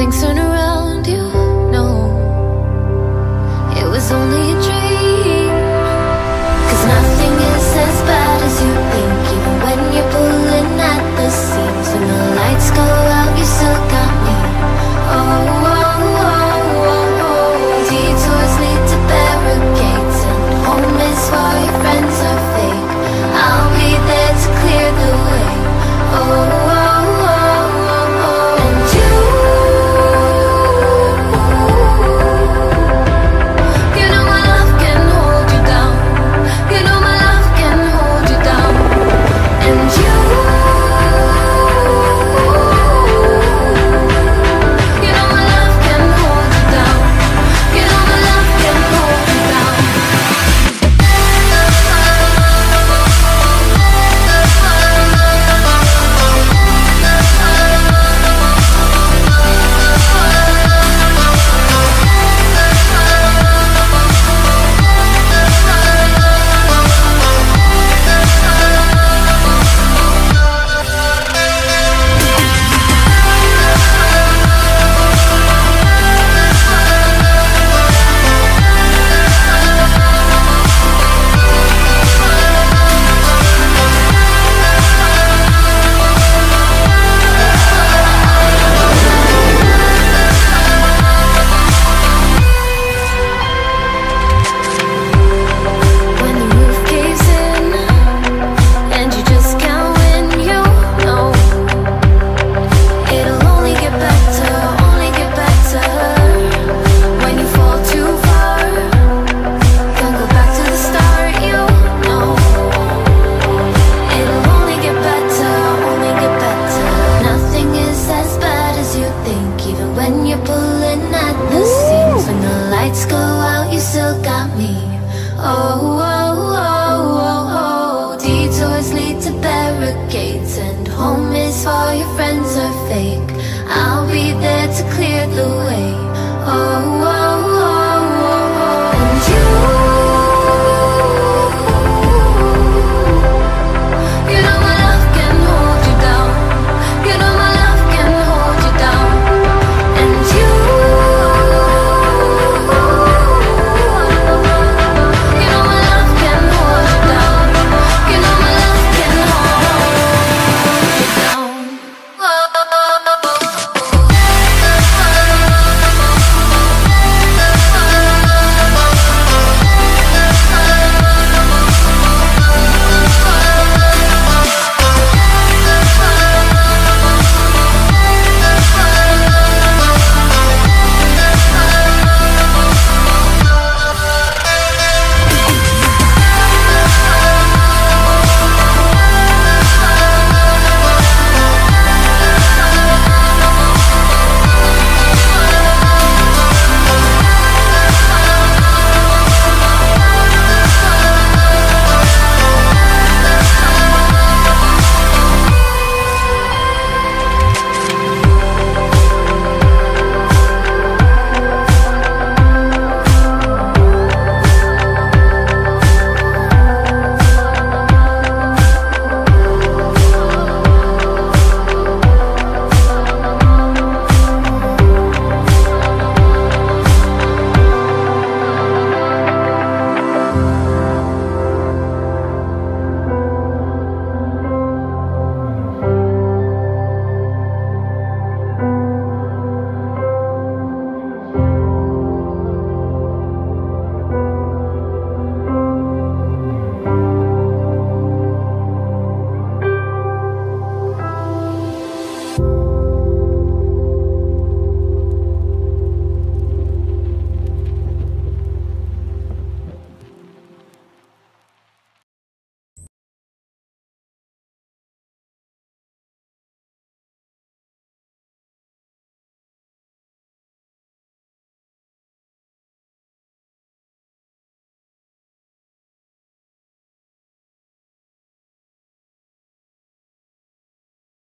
things turn around you. No, it was only a dream. 'Cause nothing is as bad as you think, even when you're pulling at the seams. When the lights go out, you still got me. Oh, oh, oh, oh, oh. Detours lead to barricades, and home is for your friends are fake. I'll be there to clear the way. Oh, oh, oh, oh, oh. And you know my love can hold you down. You know my love can hold you down. And you know my love can hold you down. You know my love can hold you down. When the roof caves in and you just can't win, you know it'll only get better, only get better. When you fall too far, don't go back to the start, you know it'll only get better, only get better. Nothing is as bad as you think, even when you're pulling at the seams. When the lights go out, you still got me. Oh, oh, oh, oh, oh. Detours lead to barricades, and home is for your friends are fake. I'll be there to clear the way. Oh, oh,